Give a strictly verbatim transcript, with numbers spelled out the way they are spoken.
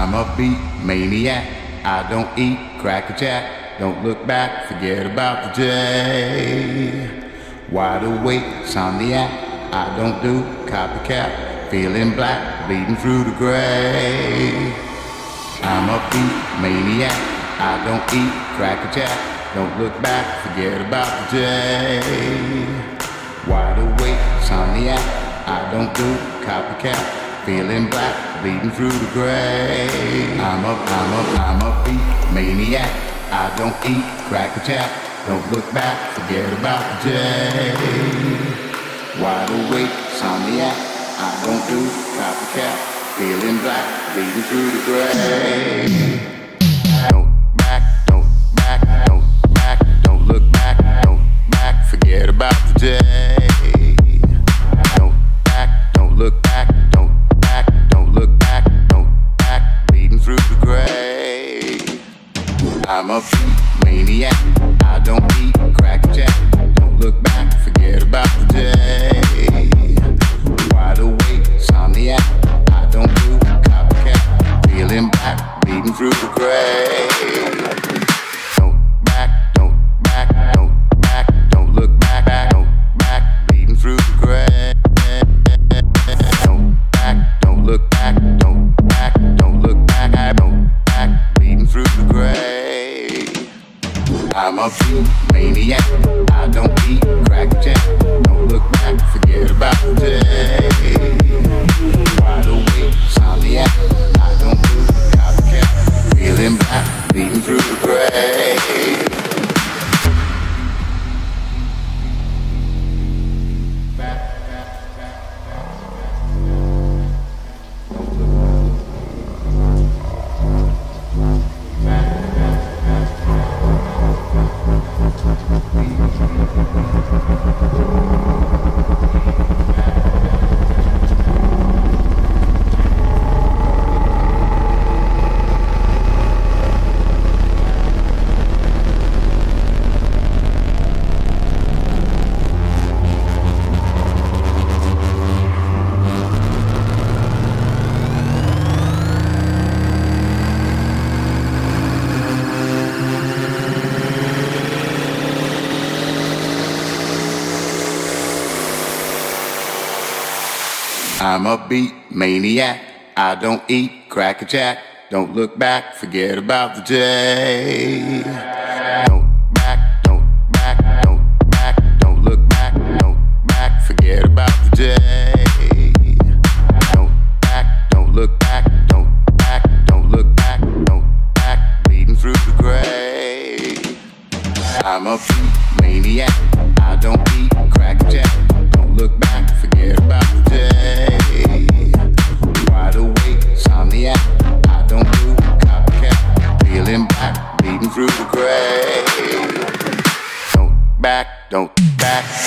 I'm a beat maniac. I don't eat cracker jack. Don't look back, forget about the day. Wide awake, insomniac. I don't do copycat. Feeling black, bleeding through the gray. I'm a beat maniac. I don't eat cracker jack. Don't look back, forget about the day. Wide awake, insomniac. I don't do copycat. Feeling black, bleeding through the gray. I'm a, I'm a, I'm a beat maniac. I don't eat cracker jack. Don't look back, forget about the day. Wide awake, insomniac. I don't do copycat. Feeling black, bleeding through the gray. Don't back, don't back, don't back, don't look back, don't back, forget about the day. Don't back, don't look back, don't back, don't look back, don't back, bleeding through the gray. I'm a beat maniac. I don't eat cracker jack. Don't look back, forget about the day. Wide awake, insomniac. I don't do copycat. Feeling black, bleeding through the gray. Don't back, don't back, don't back, don't look back, back, don't back, bleeding through the gray. Don't back, don't look back, don't back, don't look back, I don't back, bleeding through the gray. I'm a beat maniac. I don't eat cracker jack. Don't look back, forget about the day. Wide awake, insomniac. I don't do copycat. Feeling black, bleeding through the gray. I'm a beat maniac. I don't eat cracker jack. Don't look back, forget about the day. Don't back, don't back, don't back, don't look back, don't back, forget about the day. Don't back, don't look back, don't back, don't look back, don't back, bleeding through the gray. I'm a beat maniac. I don't eat cracker jack. Don't look back, forget about the day. Wide awake, insomniac. I don't do copycat. Feeling black, bleeding through the gray. Don't back, don't back.